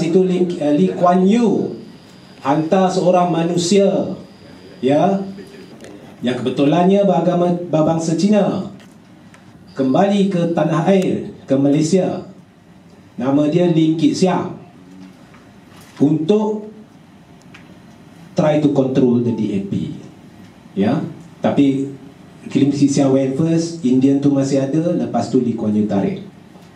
itu Lee Kuan Yew hantar seorang manusia, ya, yang kebetulannya berbangsa Cina, kembali ke tanah air, ke Malaysia. Nama dia Lim Kit Siang, untuk try to control the DAP, ya. Tapi Lim Kit Siang went first, Indian tu masih ada, lepas tu Lee Kuan Yew tarik.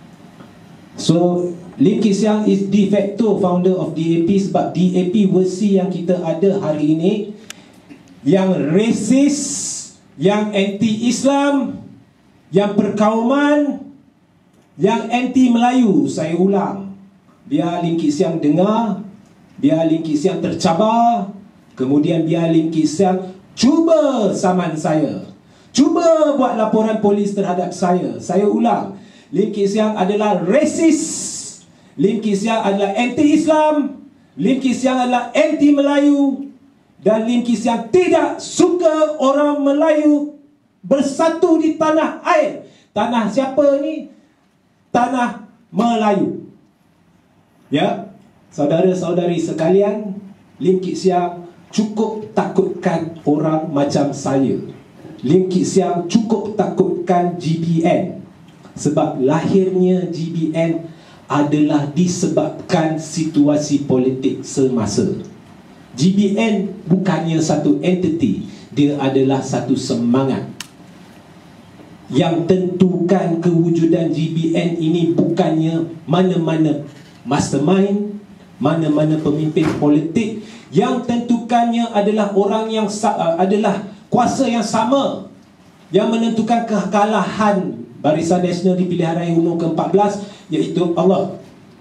So Lim Kit Siang is de facto founder of DAP, sebab DAP versi yang kita ada hari ini yang racist, yang anti-Islam, yang perkauman, yang anti-Melayu. Saya ulang, biar Lim Kit Siang dengar, biar Lim Kit Siang tercabar, kemudian biar Lim Kit Siang cuba saman saya, cuba buat laporan polis terhadap saya. Saya ulang, Lim Kit Siang adalah racist, Lim Kit Siang adalah anti-Islam, Lim Kit Siang adalah anti-Melayu, dan Lim Kit Siang tidak suka orang Melayu bersatu di tanah air. Tanah siapa ni? Tanah Melayu. Ya, saudara-saudari sekalian, Lim Kit Siang cukup takutkan orang macam saya. Lim Kit Siang cukup takutkan GBN, sebab lahirnya GBN adalah disebabkan situasi politik semasa. GBN bukannya satu entiti, dia adalah satu semangat. Yang tentukan kewujudan GBN ini bukannya mana-mana mastermind, mana-mana pemimpin politik. Yang tentukannya adalah orang yang adalah kuasa yang sama, yang menentukan kekalahan Barisan Nasional di pilihan raya umum ke-14, iaitu Allah.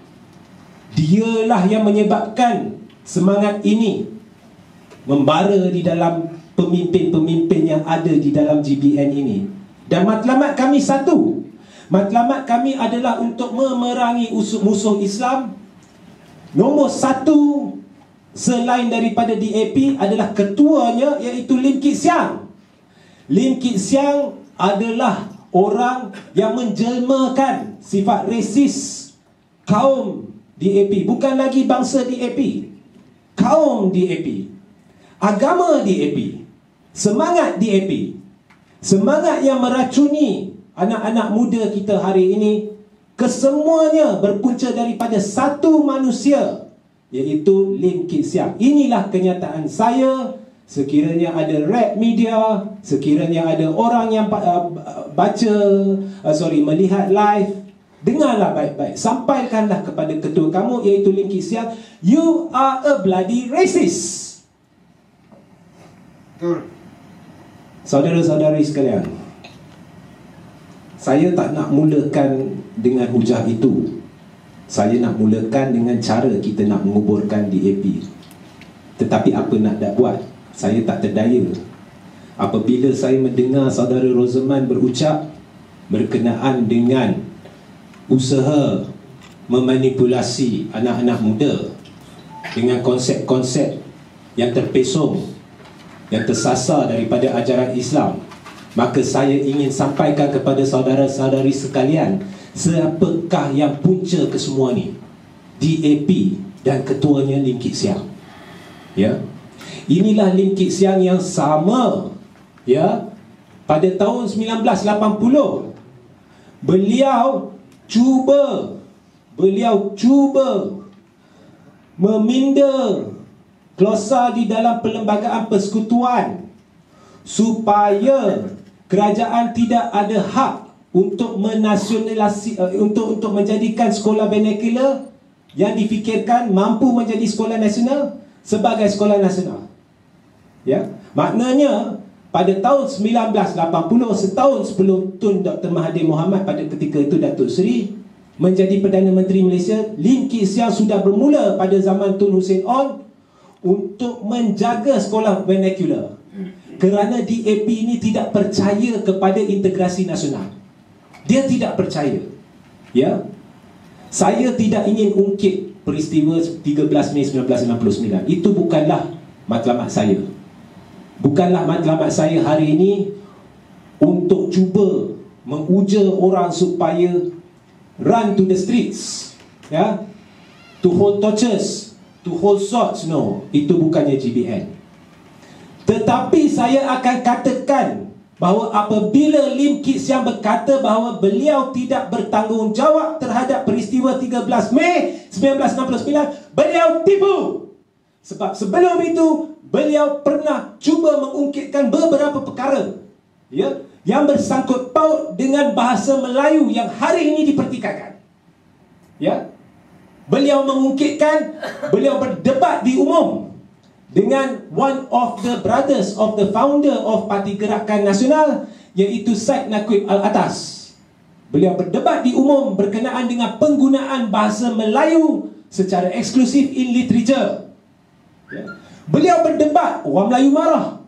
Dialah yang menyebabkan semangat ini membara di dalam pemimpin-pemimpin yang ada di dalam GBN ini. Dan matlamat kami satu. Matlamat kami adalah untuk memerangi musuh Islam. Nombor satu selain daripada DAP adalah ketuanya, iaitu Lim Kit Siang. Lim Kit Siang adalah orang yang menjelmakan sifat resis kaum DAP. Bukan lagi bangsa DAP, kaum DAP, agama DAP, semangat DAP, semangat yang meracuni anak-anak muda kita hari ini. Kesemuanya berpunca daripada satu manusia, iaitu Lim Kit Siang. Inilah kenyataan saya. Sekiranya ada rap media, sekiranya ada orang yang melihat live, dengarlah baik-baik, sampaikanlah kepada ketua kamu, iaitu Lim Kit Siang, you are a bloody racist. Betul. Saudara-saudari sekalian, saya tak nak mulakan dengan hujah itu. Saya nak mulakan dengan cara kita nak menguburkan DAP. Tetapi apa nak buat, saya tak terdaya apabila saya mendengar saudara Roseman berucap berkenaan dengan usaha memanipulasi anak-anak muda dengan konsep-konsep yang terpesong, yang tersasar daripada ajaran Islam. Maka saya ingin sampaikan kepada saudara-saudari sekalian, siapakah yang punca kesemua ni? DAP dan ketuanya Lim Kit Siang. Ya, inilah Lim Kit Siang yang sama, ya, pada tahun 1980 beliau cuba meminda klausa di dalam perlembagaan persekutuan supaya kerajaan tidak ada hak untuk untuk menjadikan sekolah vernacular yang difikirkan mampu menjadi sekolah nasional sebagai sekolah nasional. Ya, maknanya pada tahun 1980, setahun sebelum Tun Dr. Mahathir Mohamad pada ketika itu Datuk Seri menjadi Perdana Menteri Malaysia, Lim Kit Siang sudah bermula pada zaman Tun Hussein On untuk menjaga sekolah vernacular. Kerana DAP ini tidak percaya kepada integrasi nasional. Dia tidak percaya. Ya, saya tidak ingin ungkit peristiwa 13 Mei 1999. Itu bukanlah matlamat saya. Bukanlah matlamat saya hari ini untuk cuba menguja orang supaya run to the streets. Ya, to hold torches, to hold swords. No, itu bukannya GBN. Tetapi saya akan katakan bahawa apabila Lim Kit Siang berkata bahawa beliau tidak bertanggungjawab terhadap peristiwa 13 Mei 1969, beliau tipu. Sebab sebelum itu beliau pernah cuba mengungkitkan beberapa perkara, ya, yang bersangkut paut dengan bahasa Melayu yang hari ini dipertikaikan. Ya, beliau mengungkitkan, beliau berdebat di umum dengan one of the brothers of the founder of Parti Gerakan Nasional, iaitu Syed Naqib Al-Atas. Beliau berdebat di umum berkenaan dengan penggunaan bahasa Melayu secara eksklusif in literature. Ya. Beliau berdebat, orang Melayu marah.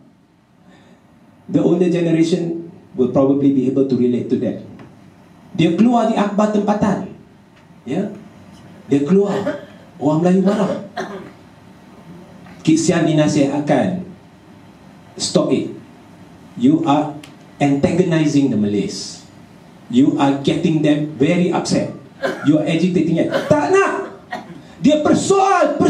The older generation will probably be able to relate to that. Dia keluar di akhbar tempatan, ya, dia keluar, orang Melayu marah. Kit Siang dinasihatkan, stop it. You are antagonizing the Malays. You are getting them very upset. You are agitating them. Tak nak. Dia persoal.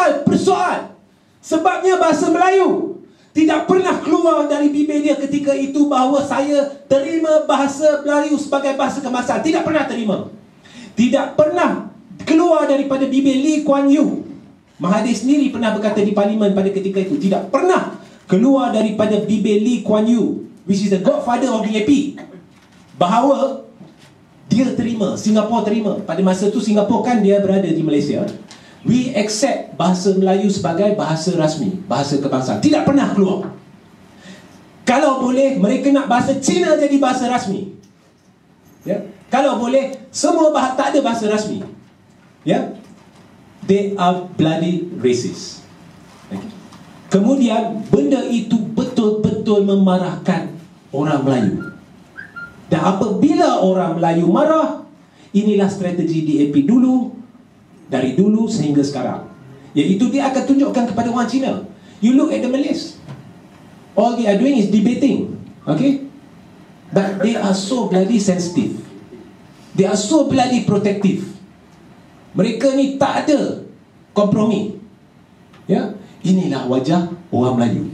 Sebabnya bahasa Melayu tidak pernah keluar dari bibir dia ketika itu bahawa saya terima bahasa Melayu sebagai bahasa kebangsaan. Tidak pernah terima. Tidak pernah keluar daripada bibir Lee Kuan Yew. Mahathir sendiri pernah berkata di parlimen pada ketika itu, tidak pernah keluar daripada bibir Lee Kuan Yew, which is the godfather of DAP, bahawa dia terima, Singapura terima. Pada masa itu Singapura kan dia berada di Malaysia. We accept bahasa Melayu sebagai bahasa rasmi, bahasa kebangsaan. Tidak pernah keluar. Kalau boleh, mereka nak bahasa Cina jadi bahasa rasmi, ya. Kalau boleh, semua bahasa, tak ada bahasa rasmi, ya. They are bloody racist. Okay. Kemudian benda itu betul-betul memarahkan orang Melayu. Dan apabila orang Melayu marah, inilah strategi DAP dulu, dari dulu sehingga sekarang, iaitu dia akan tunjukkan kepada orang Cina. You look at the Malays, all they are doing is debating, okay? But they are so bloody sensitive. They are so bloody protective. Mereka ni tak ada kompromi, ya. Inilah wajah orang Melayu.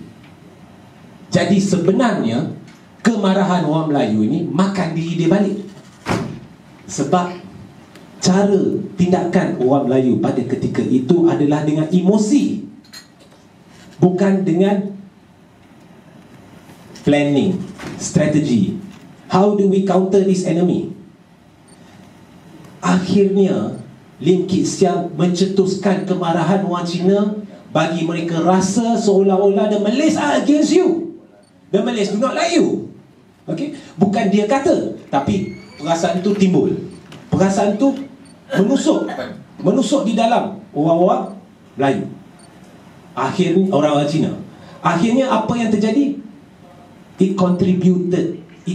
Jadi sebenarnya kemarahan orang Melayu ini makan diri dia balik. Sebab cara tindakan orang Melayu pada ketika itu adalah dengan emosi, bukan dengan planning, strategi. How do we counter this enemy? Akhirnya Lim Kit Siang mencetuskan kemarahan orang Cina bagi mereka rasa seolah-olah the Malays are against you. The Malays do not like you. Okay? Bukan dia kata, tapi perasaan itu timbul. Perasaan itu menusuk di dalam orang-orang Melayu. Akhirnya orang-orang Cina. Akhirnya apa yang terjadi? It contributed.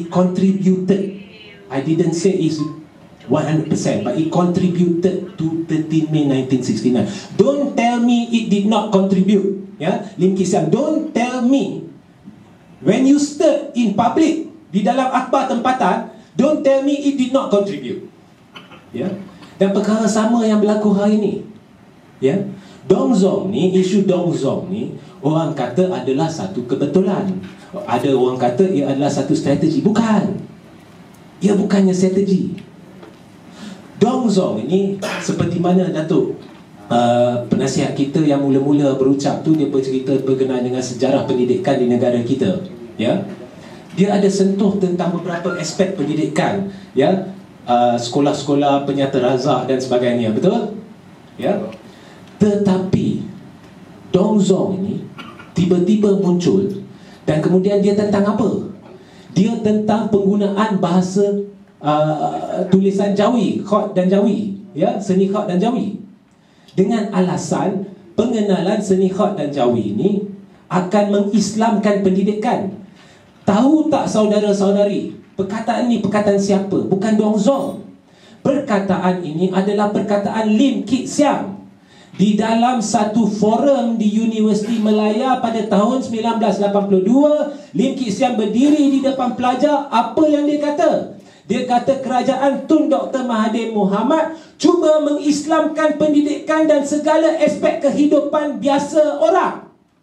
I didn't say it's 100%, but it contributed to 13 May 1969. Don't tell me it did not contribute. Ya, Lim Kit Siang, don't tell me when you stood in public di dalam akhbar tempatan, don't tell me it did not contribute. Ya, dan perkara sama yang berlaku hari ini. Ya, Dong Zong ni, isu Dong Zong ni, orang kata adalah satu kebetulan. Ada orang kata ia adalah satu strategi. Bukan. Ia bukannya strategi. Dong Zong ini seperti mana Datuk penasihat kita yang mula-mula berucap tu, dia bercerita berkenaan dengan sejarah pendidikan di negara kita, ya. Dia ada sentuh tentang beberapa aspek pendidikan, ya, sekolah-sekolah penyata razak dan sebagainya, betul? Ya. Tetapi Dong Zong ini tiba-tiba muncul dan kemudian dia tentang apa? Dia tentang penggunaan bahasa tulisan Jawi, khat dan Jawi, ya, seni khat dan Jawi, dengan alasan pengenalan seni khat dan Jawi ini akan mengislamkan pendidikan. Tahu tak saudara-saudari, perkataan ini perkataan siapa? Bukan Dong Zong. Perkataan ini adalah perkataan Lim Kit Siang di dalam satu forum di Universiti Malaya pada tahun 1982. Lim Kit Siang berdiri di depan pelajar. Apa yang dia kata? Dia kata kerajaan Tun Dr. Mahathir Mohamad cuba mengislamkan pendidikan dan segala aspek kehidupan biasa orang.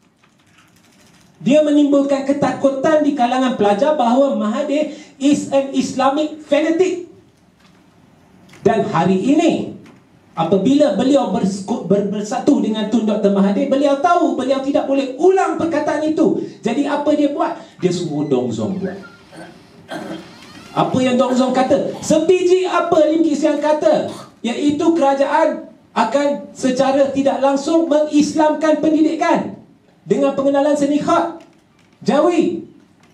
Dia menimbulkan ketakutan di kalangan pelajar bahawa Mahathir is an Islamic fanatic. Dan hari ini, apabila beliau bersatu dengan Tun Dr. Mahathir, beliau tahu beliau tidak boleh ulang perkataan itu. Jadi apa dia buat? Dia suruh Dong Zong buat. Apa yang Dong Zong kata? Sebiji apa Lim Kee Siang kata? Iaitu kerajaan akan secara tidak langsung mengislamkan pendidikan dengan pengenalan seni khat Jawi.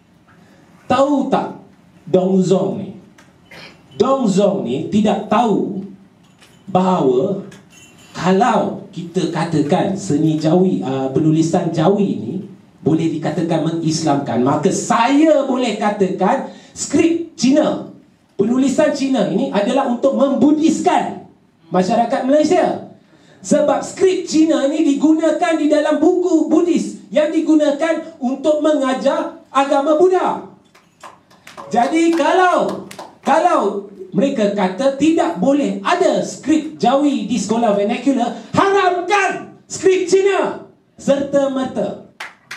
Tahu tak Dong Zong ni? Dong Zong ni tidak tahu bahawa kalau kita katakan seni Jawi, penulisan Jawi ni boleh dikatakan mengislamkan, maka saya boleh katakan skrip Cina, penulisan Cina ini adalah untuk membudiskan masyarakat Malaysia. Sebab skrip Cina ni digunakan di dalam buku Buddhis yang digunakan untuk mengajar agama Buddha. Jadi kalau mereka kata tidak boleh ada skrip Jawi di sekolah vernacular, haramkan skrip Cina serta-merta.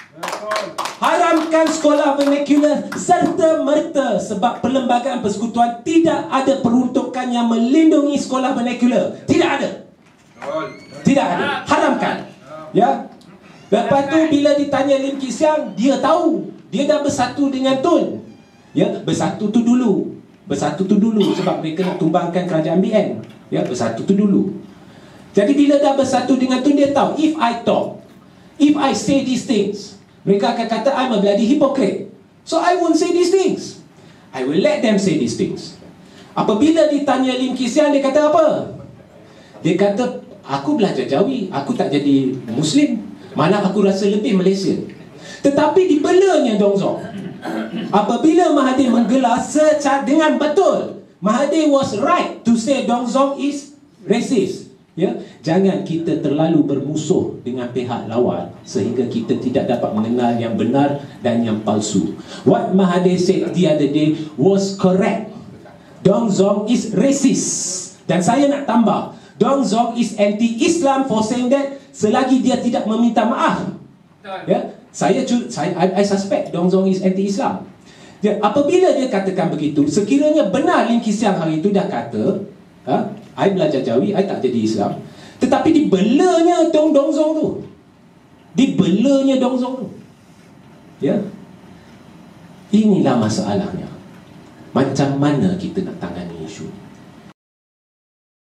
Haramkan sekolah vernacular serta-merta, sebab Perlembagaan Persekutuan tidak ada peruntukan yang melindungi sekolah vernacular. Tidak ada. Tidak ada. Haramkan. Ya. Lepas tu bila ditanya Lim Kee Siang, dia tahu. Dia dah bersatu dengan Tun. Ya, bersatu tu dulu. Bersatu tu dulu sebab mereka nak tumbangkan kerajaan BN. Ya, bersatu tu dulu. Jadi bila dah bersatu dengan Tun, dia tahu if I talk, if I say these things, mereka akan kata I'm a bloody hypocrite. So I won't say these things. I will let them say these things. Apabila ditanya Lim Kee Siang, dia kata apa? Dia kata, aku belajar Jawi, aku tak jadi Muslim, malah aku rasa lebih Malaysia. Tetapi dibelanya Dong Zong. Apabila Mahathir menggelar secara dengan betul, Mahathir was right to say Dong Zong is racist. Ya, jangan kita terlalu bermusuh dengan pihak lawan sehingga kita tidak dapat mengenal yang benar dan yang palsu. What Mahathir said the other day was correct. Dong Zong is racist. Dan saya nak tambah, Dong Zong is anti-Islam for saying that selagi dia tidak meminta maaf. Ya, I suspect Dong Zong is anti-Islam. Ya, apabila dia katakan begitu, sekiranya benar Lim Kee Siang hari itu dah kata, I belajar Jawi, I tak jadi Islam, tetapi dibelanya Dong Zong tu. Dibelanya Dong Zong tu. Ya. Inilah masalahnya. Macam mana kita nak tangani isu?